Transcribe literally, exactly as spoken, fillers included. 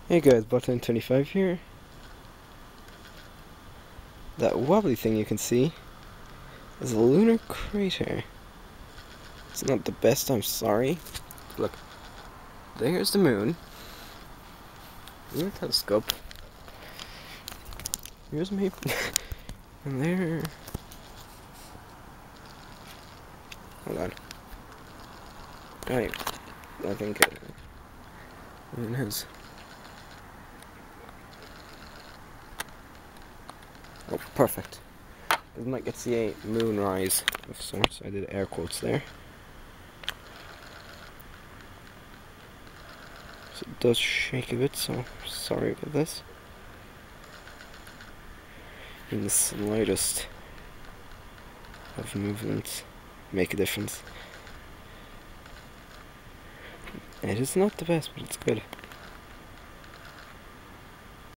Hey guys, Botline twenty-five here. That wobbly thing you can see is a lunar crater. It's not the best, I'm sorry. Look, there's the moon. Lunar telescope. Here's me. And there. Hold on. I, I think it, it has. Oh, perfect. You might get to see a moonrise of sorts. I did air quotes there. So it does shake a bit, so sorry about this. In the slightest of movement make a difference. It is not the best, but it's good.